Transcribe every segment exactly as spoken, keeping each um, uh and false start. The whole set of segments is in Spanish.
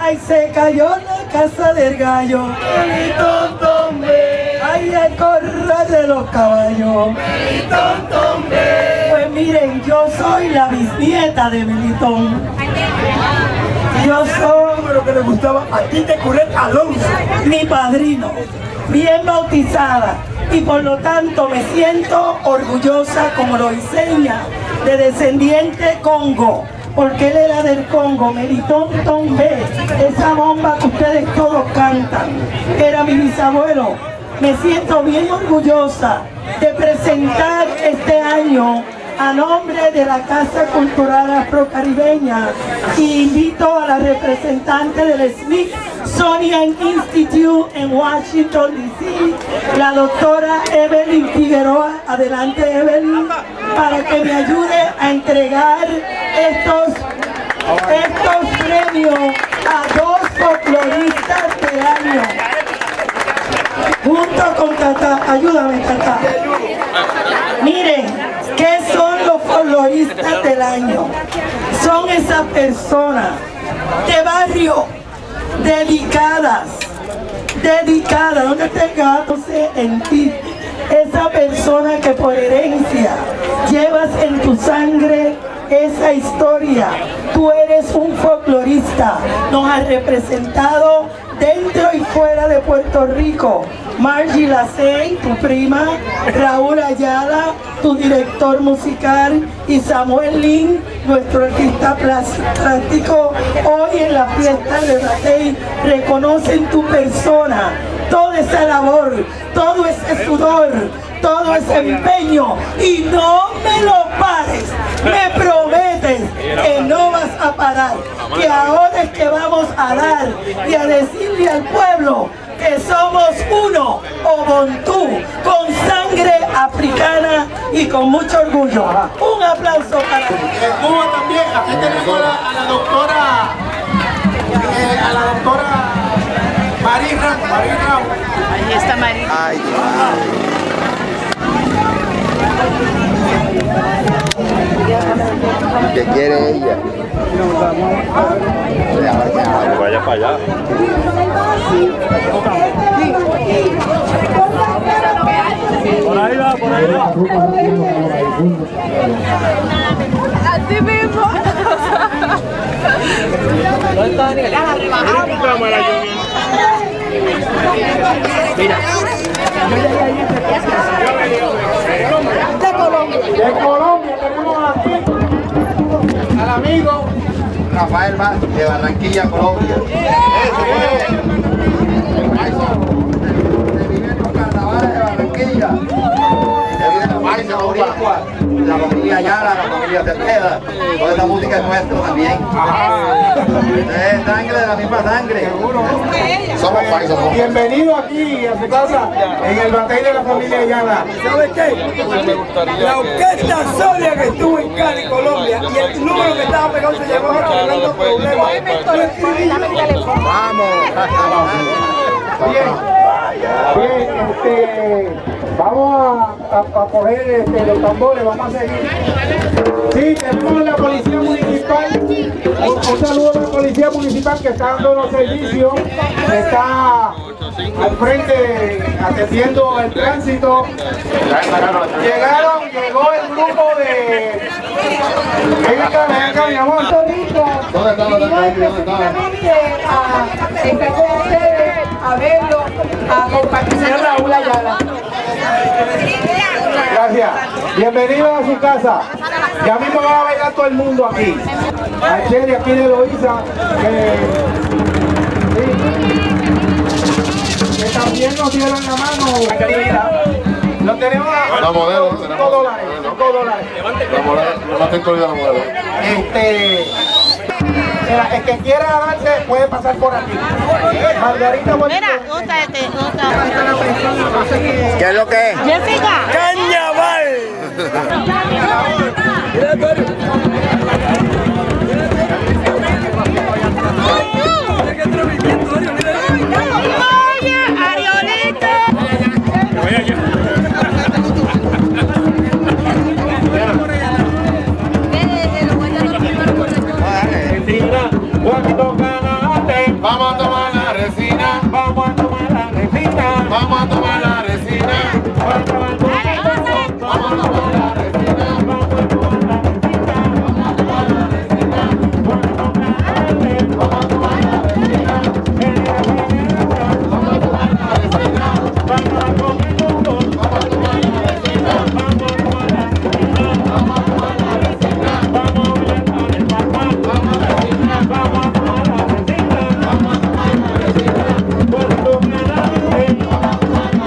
Ay, se cayó la casa del gallo. Melitón Tombe. Ay, el corral de los caballos. Melitón Tombe. Pues miren, yo soy la bisnieta de Melitón. Yo soy Lo que le gustaba a Tite Curet Alonso. mi padrino, bien bautizada, y por lo tanto me siento orgullosa, como lo enseña, de descendiente Congo, porque él era del Congo. Melitón Tombe, esa bomba que ustedes todos cantan, era mi bisabuelo. Me siento bien orgullosa de presentar este año a nombre de la Casa Cultural Afrocaribeña, y invito a la representante del Smithsonian Institute en Washington, D C, la doctora Evelyn Figueroa. Adelante, Evelyn, para que me ayude a entregar estos, estos premios a dos folcloristas del año. Junto con Tata, ayúdame, Tata. Miren, ¿qué son los folcloristas del año? Son esas personas de barrio, dedicadas, dedicadas, donde tengándose en ti. Esa persona que por herencia llevas en tu sangre esa historia. Tú eres un folclorista, nos has representado dentro y fuera de Puerto Rico. Margie Lacey, tu prima, Raúl Ayala, tu director musical, y Samuel Lin, nuestro artista plástico. Hoy en la fiesta de Lacey reconocen tu persona, toda esa labor, todo ese sudor, todo ese empeño, y no me lo pares. Me prometes que no vas a parar, que ahora es que vamos a dar y a decirle al pueblo que somos uno, Obontú, con sangre africana y con mucho orgullo. Un aplauso para ti. Como también, aquí tenemos a la, a la doctora, eh, a la doctora Marina, Marina. Ahí está Marina. Ay, ¿qué quiere ella? Vaya para allá. Por ahí va, por ahí va. Así mismo. Mira. De Colombia. De Colombia tenemos aquí al amigo Rafael Vázquez, de Barranquilla, Colombia. Eso, el paisa de vive en los carnavales de Barranquilla. De vive en los paisas, boricua, la familia Ayala, la familia Cepeda. Toda esta música es nuestra también. Es sangre de la misma sangre. Somos paisas. somos. Bienvenido aquí a su casa, en el batey de la familia Ayala. ¿Sabe qué? La orquesta Soria que estuvo en Cali, Colombia, y el número que estaba pegado se llevó a teniendo problemas. Vamos. Bien, bien, este, vamos a, a, a coger este, los tambores, vamos a seguir. Sí, tenemos la policía municipal, un, un saludo a la policía municipal que está dando los servicios, está al frente atendiendo el tránsito. Llegaron, llegó el grupo de... Ven acá, ven acá, mi amor. ¿Dónde están los detalles? A estar con ustedes, a verlo, a compartir a Raúl Ayala. Gracias. Bienvenidos a su casa. Ya mismo va a bailar todo el mundo aquí. A Cheri aquí de Loíza, que, sí, que también nos dieron la mano. Lo tenemos a La modelo, cinco tenemos. dólares. cinco dólares. La modelo, no más tengo la modelo. Este, mira, el que quiera darse puede pasar por aquí. Margarita Bonito. Mira, gusta este, gusta. ¿Qué es lo que es? Jessica. Oye, Ariolito. Cuando ganaste Vamos a tomar la resina. Vamos a tomar la resina. Vamos a tomar la resina. Vamos a tomar la resina. Vamos a tomar la resina. Vamos a tomar la resina. Vamos a tomar la resina. Vamos a tomar la resina. Vamos a tomar la resina. Vamos a comer juntos. Vamos a tomar la resina. Vamos a tomar la resina. Vamos a tomar la resina. Vamos a bailar con el papá. Vamos a resina. Vamos a tomar la resina. Vamos a tomar la resina. Cuando me la resina. Vamos a tomar la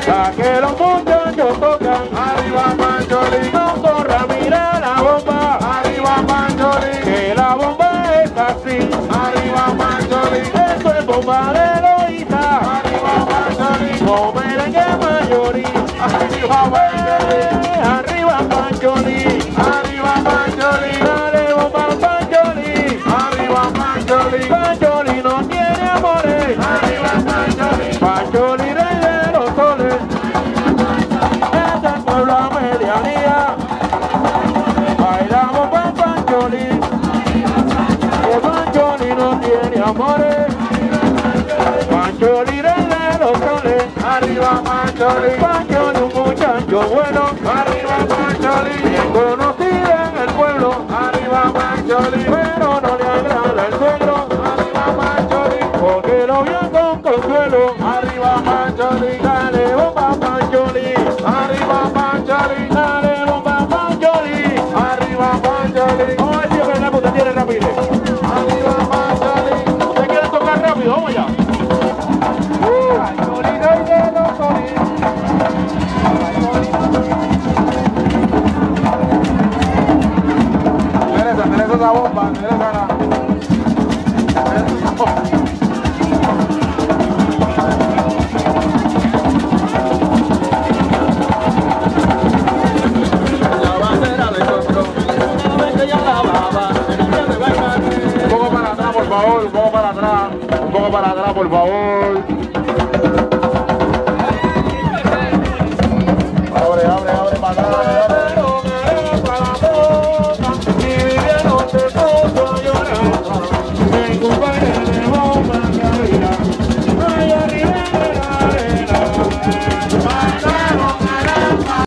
La que los muchachos tocan, arriba Pancholi, no corra, mira la bomba, arriba Pancholi, que la bomba es así, arriba Pancholi, esto es bomba de Loíza, arriba Pancholi, no merengue mayorí, arriba Pancholi, arriba Pancholi, arriba Pancholi, dale bomba Pancholi, arriba Pancholi, Pancholi no tiene amores, arriba Pancholi, Pancholi rey de los soles, es el pueblo a medianía, bailamos con Pancholi, que Pancholi no tiene amores, Pancholi rey de los soles, arriba Pancholi, Pancholi un muchacho bueno, arriba Pancholi, bien conocido en el pueblo, arriba Pancholi, pero no le agrada el suegro, arriba Pancholi, porque lo vio con consuelo, arriba Pancholi.